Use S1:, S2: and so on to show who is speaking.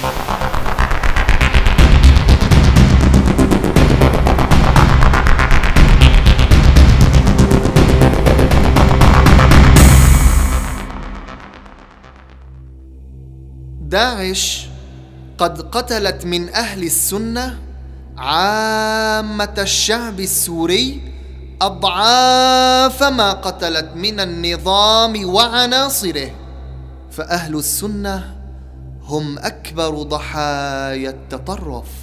S1: داعش قد قتلت من أهل السنة عامة الشعب السوري أضعاف ما قتلت من النظام وعناصره، فأهل السنة هم أكبر ضحايا التطرف.